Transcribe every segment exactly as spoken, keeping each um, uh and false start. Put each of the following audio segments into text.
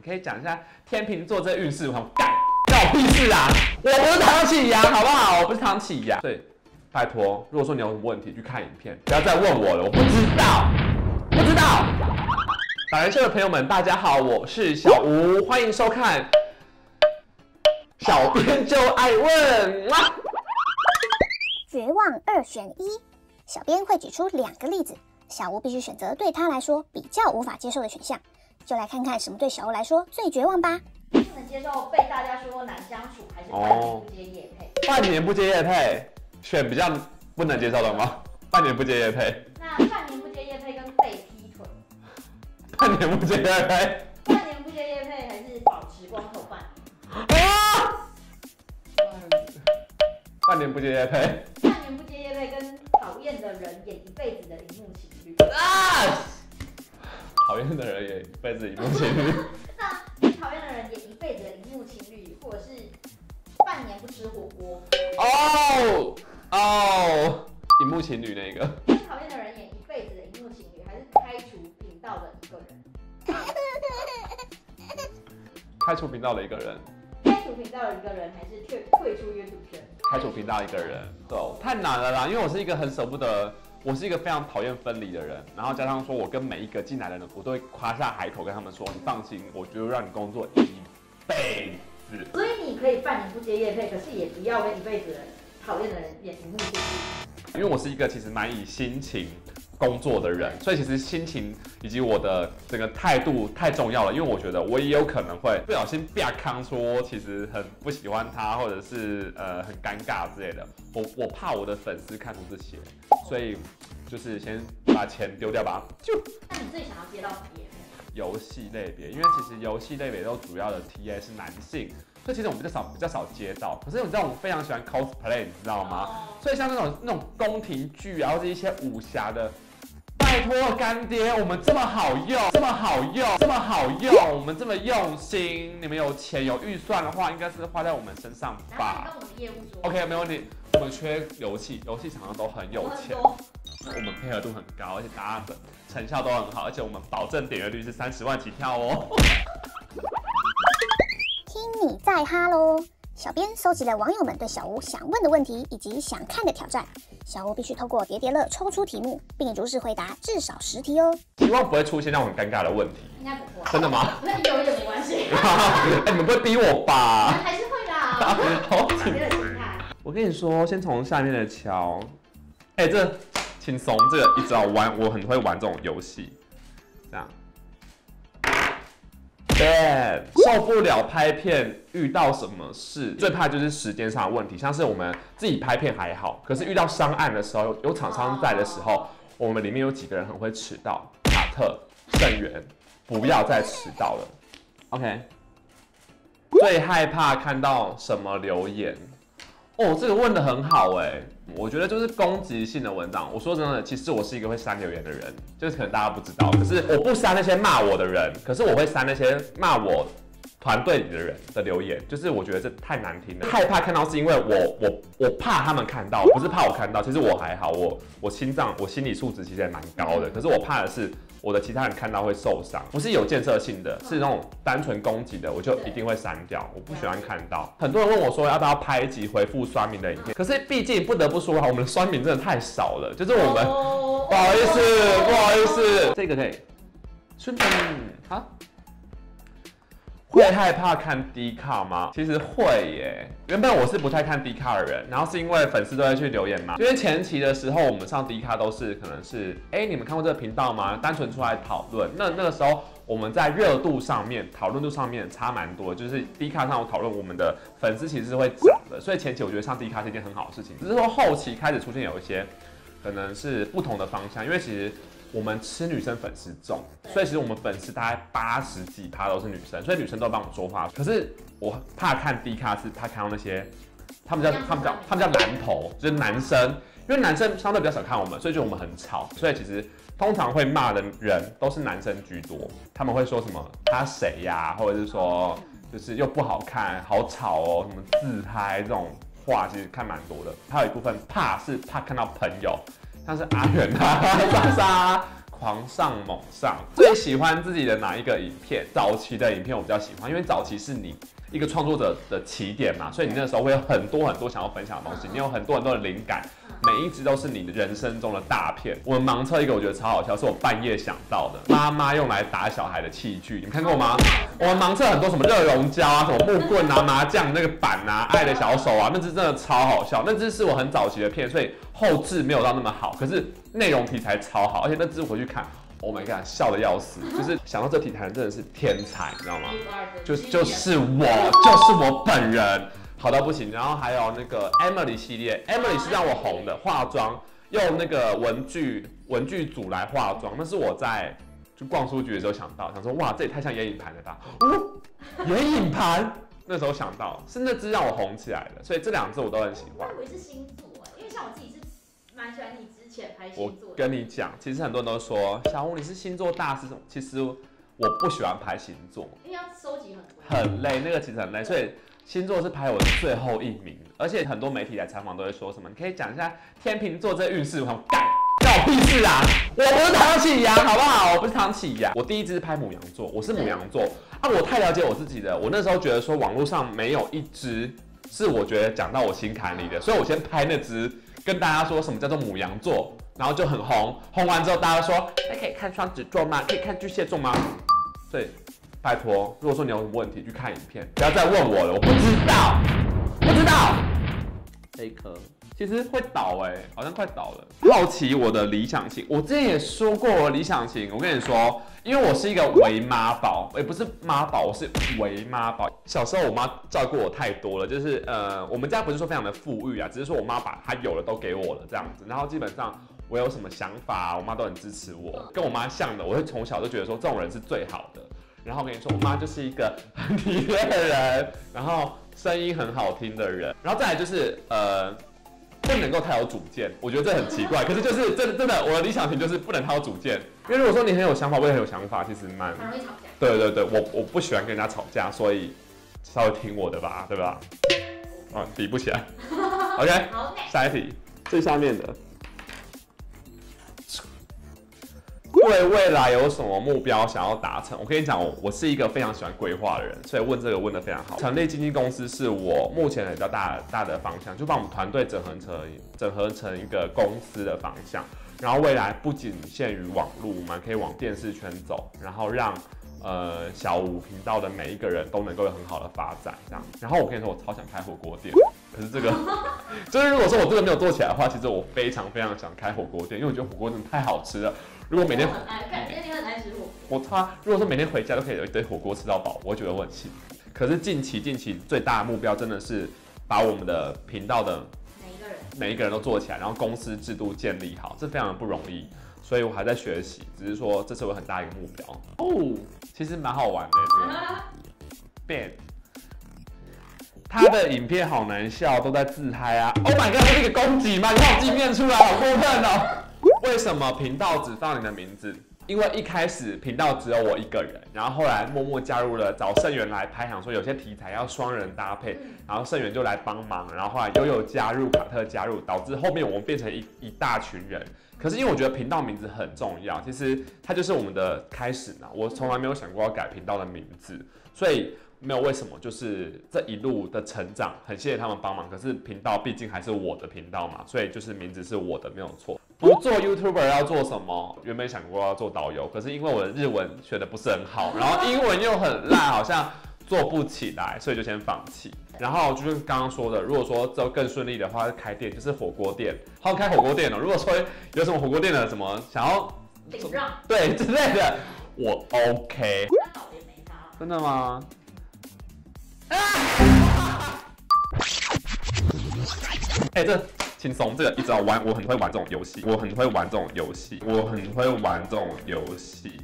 可以讲一下天秤座这运势。我想干，干我屁事啊！我不是唐启阳，好不好？我不是唐启阳。对，拜托，如果说你有什么问题，去看影片，不要再问我了，我不知道，不知道。打人秀的朋友们，大家好，我是小吴，欢迎收看。小编就爱问，哇！ 绝望二选一，小编会举出两个例子，小吴必须选择对他来说比较无法接受的选项，就来看看什么对小吴来说最绝望吧。 不能接受被大家说难相处，还是半年不接业配？ 半年不接业配，选比较不能接受的吗？半年不接业配。 那半年不接业配跟被劈腿？ 半年不接业配。 半年不接业配还是保持光头半年？ 啊！半年不接业配。 半年不接业配跟讨厌的人演一辈子的荧幕情侣。 啊！讨厌的人演一辈子荧幕情侣。 那讨厌的人演一辈子的荧幕情侣，或者是半年不吃火锅。 哦哦，荧幕情侣那个。 跟讨厌的人演一辈子的荧幕情侣，还是开除频道的一个人？ 开除频道的一个人。 开除频道的一个人，还是退退出约 o 圈？ 开除频道一个人，对，太难了啦，因为我是一个很舍不得，我是一个非常讨厌分离的人，然后加上说我跟每一个进来的人，我都会夸下海口跟他们说，你放心，我就让你工作一辈子。 所以你可以半年不接业配，可是也不要跟一辈子的讨厌的人演荧幕情侣。 因为我是一个其实蛮以心情工作的人，所以其实心情以及我的整个态度太重要了。因为我觉得我也有可能会不小心啪康说，其实很不喜欢他，或者是呃很尴尬之类的。我我怕我的粉丝看出这些，所以就是先把钱丢掉吧。就那你最想要接到什么业配？ 游戏类别，因为其实游戏类别都主要的 T A 是男性。所以其实我们比较少比较少接到，可是你知道我们非常喜欢 cosplay， 你知道吗？所以像那种那种宫廷剧啊，或者一些武侠的，拜托干爹，我们这么好用，这么好用，这么好用，我们这么用心，你们有钱有预算的话，应该是花在我们身上吧？ 跟我们业务说 ，OK， 没问题。我们缺游戏，游戏厂商都很有钱，我们配合度很高，而且大家的成效都很好，而且我们保证点阅率是三十万起跳哦。 听你在哈喽！小编搜集了网友们对小吴想问的问题以及想看的挑战，小吴必须透过叠叠乐抽出题目，并如实回答至少十题哦。 希望不会出现让我很尴尬的问题。 应该不会。 真的吗？ 那有也没关系。 哎，你们不会逼我吧？ 还是会啦。 好紧的心态。 我跟你说，先从下面的敲。哎、欸，这轻松，这个一直要玩，我很会玩这种游戏。这样。对，受不了拍片遇到什么事，最怕就是时间上的问题。像是我们自己拍片还好，可是遇到商案的时候，有厂商在的时候，我们里面有几个人很会迟到。卡特、盛元，不要再迟到了。OK。最害怕看到什么留言？哦，这个问得很好哎，我觉得就是攻击性的文章。我说真的，其实我是一个会删留言的人，就是可能大家不知道，可是我不删那些骂我的人，可是我会删那些骂我团队里的人的留言，就是我觉得这太难听了。害怕看到是因为我我我怕他们看到，不是怕我看到。其实我还好，我我心脏我心理素质其实也蛮高的，可是我怕的是我的其他人看到会受伤，不是有建设性的，是那种单纯攻击的，我就一定会删掉。我不喜欢看到。很多人问我说要不要拍一集回复酸民的影片，可是毕竟不得不说啊，我们的酸民真的太少了，就是我们、哦、不好意思，不好意思，这个可以，顺便啊。会害怕看 D 卡吗？其实会耶。原本我是不太看 D 卡的人，然后是因为粉丝都会去留言嘛。因为前期的时候，我们上 D 卡都是可能是，哎、欸，你们看过这个频道吗？单纯出来讨论。那那个时候我们在热度上面、讨论度上面差蛮多，就是 D 卡上有讨论，我们的粉丝其实是会涨的。所以前期我觉得上 D 卡是一件很好的事情，只是说后期开始出现有一些可能是不同的方向，因为其实。我们吃女生粉丝重，所以其实我们粉丝大概八十几趴都是女生，所以女生都帮我们说话。可是我怕看 D 卡是怕看到那些，他们叫他们叫他们叫男头，就是男生，因为男生相对比较少看我们，所以觉得我们很吵。所以其实通常会骂的人都是男生居多，他们会说什么他谁呀、啊，或者是说就是又不好看，好吵哦，什么自嗨这种话，其实看蛮多的。还有一部分怕是怕看到朋友。像是阿远啊、莎莎、 狂上猛上，最喜欢自己的哪一个影片？早期的影片我比较喜欢，因为早期是你一个创作者的起点嘛，所以你那时候会有很多很多想要分享的东西，你有很多很多的灵感，每一支都是你的人生中的大片。我盲测一个我觉得超好笑，是我半夜想到的，妈妈用来打小孩的器具，你们看过吗？我们盲测很多什么热熔胶啊，什么木棍啊、麻将那个板啊、爱的小手啊，那支真的超好笑。那支是我很早期的片，所以后制没有到那么好，可是内容题材超好，而且那支回去看。Oh my god， 笑得要死！就是想到这题材人真的是天才，你知道吗？就就是我，就是我本人，好到不行。然后还有那个 Emily 系列 ，Emily 是让我红的，化妆用那个文具文具组来化妆，那是我在就逛书局的时候想到，想说哇，这也太像眼影盘了吧？哦，眼影盘，那时候想到是那支让我红起来的，所以这两支我都很喜欢。 我以为是星座，因为像我自己是蛮喜欢你之前拍星座的。 我跟你讲，其实很多人都说小吴你是星座大师，其实我不喜欢拍星座， 因为要收集很多， 很累，那个其实很累，所以星座是排我的最后一名。而且很多媒体来采访都会说什么，你可以讲一下天秤座这运势，我想干干我屁事啊！我不是唐启阳，好不好？我不是唐启阳，我第一支是拍牡羊座，我是牡羊座啊，我太了解我自己了，我那时候觉得说网络上没有一支是我觉得讲到我心坎里的，所以我先拍那支。跟大家说什么叫做牡羊座，然后就很红，红完之后大家说，那可以看双子座吗？可以看巨蟹座吗？所以拜托，如果说你有什么问题，去看影片，不要再问我了，我不知道，不知道。这一颗其实会倒哎、欸，好像快倒了。好奇我的理想型，我之前也说过我的理想型，我跟你说，因为我是一个为妈宝，也不是妈宝，我是为妈宝。小时候我妈照顾我太多了，就是呃，我们家不是说非常的富裕啊，只是说我妈把她有的都给我了这样子，然后基本上我有什么想法，我妈都很支持我。跟我妈像的，我会从小就觉得说这种人是最好的。然后我跟你说，我妈就是一个很体贴的人，然后声音很好听的人，然后再来就是呃。不能够太有主见，我觉得这很奇怪。可是就是真的真的，我的理想型就是不能太有主见。因为如果说你很有想法，我也很有想法，其实蛮很容易吵架。 对对对，我我不喜欢跟人家吵架，所以稍微听我的吧，对吧？啊，比不起来。OK， 好， 下一题，最下面的。对未来有什么目标想要达成？我跟你讲，我我是一个非常喜欢规划的人，所以问这个问得非常好。成立经纪公司是我目前比较大大的方向，就把我们团队整合成整合成一个公司的方向。然后未来不仅限于网络，我们可以往电视圈走，然后让呃小五频道的每一个人都能够有很好的发展，这样。然后我跟你说，我超想开火锅店。可是这个，就是如果说我这个没有做起来的话，其实我非常非常想开火锅店，因为我觉得火锅真的太好吃了。如果每天， 我很爱，感觉你很爱吃火锅。 我他如果说每天回家都可以有一堆火锅吃到饱，我会觉得我很幸福。可是近期近期最大的目标真的是把我们的频道的每一个人每一个人都做起来，然后公司制度建立好，这非常的不容易。所以我还在学习，只是说这是我很大一个目标哦。其实蛮好玩的这个。变。他的影片好难笑，都在自嗨啊 ！Oh my god， 这是一个攻击吗？你把我自己念出来，好过分哦！为什么频道只放你的名字？因为一开始频道只有我一个人，然后后来默默加入了找盛元来拍，想说有些题材要双人搭配，然后盛元就来帮忙，然后后来悠悠加入，卡特加入，导致后面我们变成一一大群人。可是因为我觉得频道名字很重要，其实它就是我们的开始嘛。我从来没有想过要改频道的名字，所以没有为什么，就是这一路的成长，很谢谢他们帮忙。可是频道毕竟还是我的频道嘛，所以就是名字是我的，没有错。不做 YouTuber 要做什么？原本想过要做导游，可是因为我的日文学的不是很好，然后英文又很烂，好像做不起来，所以就先放弃。然后就是刚刚说的，如果说之后更顺利的话，开店就是火锅店，好开火锅店哦。如果说有什么火锅店的什么想要顶让对之类的，我 OK。真的吗？哎、欸，这轻松，这个一直要玩，我很会玩这种游戏，我很会玩这种游戏，我很会玩这种游戏。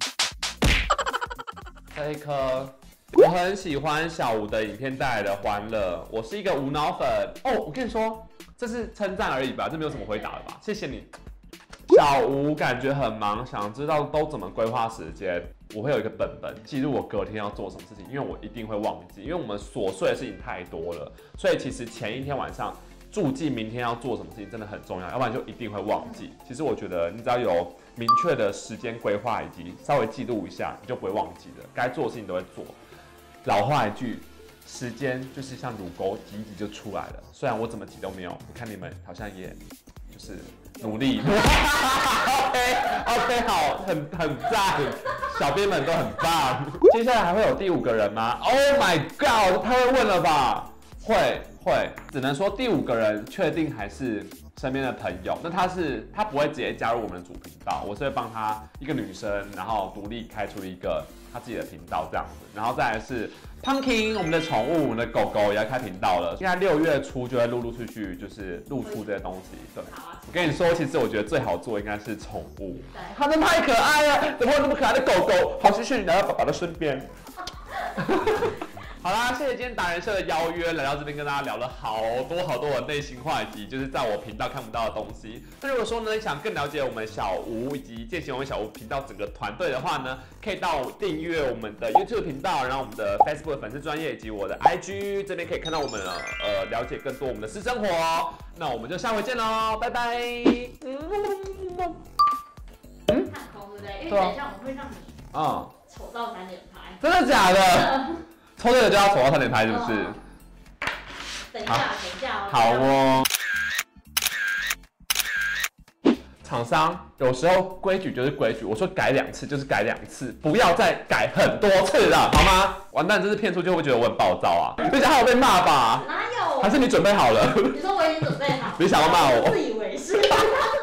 这一颗，我很喜欢小吴的影片带来的欢乐，我是一个无脑粉哦。我跟你说，这是称赞而已吧，这没有什么回答了吧？谢谢你。小吴感觉很忙，想知道都怎么规划时间。我会有一个本本记录我隔天要做什么事情，因为我一定会忘记，因为我们琐碎的事情太多了，所以其实前一天晚上注记明天要做什么事情真的很重要，要不然就一定会忘记。其实我觉得你只要有明确的时间规划以及稍微记录一下，你就不会忘记的。该做的事情都会做。老话一句，时间就是像乳沟挤一挤就出来了。虽然我怎么挤都没有，我看你们好像也就是努力。OK OK 好，很很赞，小编们都很棒。接下来还会有第五个人吗 ？Oh my god， 太会问了吧？会会，只能说第五个人确定还是身边的朋友。那他是他不会直接加入我们的主频道，我是会帮他一个女生，然后独立开出一个他自己的频道这样子。然后再来是 Pumpkin， 我们的宠物，我们的狗狗也要开频道了。现在六月初就会陆陆续续就是露出这些东西。对，我跟你说，其实我觉得最好做应该是宠物，它们太可爱了，怎么会有那么可爱的狗狗？好谢谢你来到爸爸的身边。好啦，谢谢今天达人社的邀约，来到这边跟大家聊了好多好多我内心话题，就是在我频道看不到的东西。那如果说呢，你想更了解我们小吴以及践行我们小吴频道整个团队的话呢，可以到订阅我们的 YouTube 频道，然后我们的 Facebook 粉丝专页以及我的 I G 这边可以看到我们呃了解更多我们的私生活。那我们就下回见喽，拜拜。嗯， 看空对不对？因为等一下我们会让你嗯丑到三连拍。 真的假的？抽这个就要走到三连拍，是不是？ 等一下，等一下哦。 好哦。厂商有时候规矩就是规矩，我说改两次就是改两次，不要再改很多次了，好吗？完蛋，这次骗出去会不会觉得我很暴躁啊？等一下还有被骂吧？ 哪有？ 还是你准备好了？ 你说我已经准备好。 你想要骂我？ 自以为是。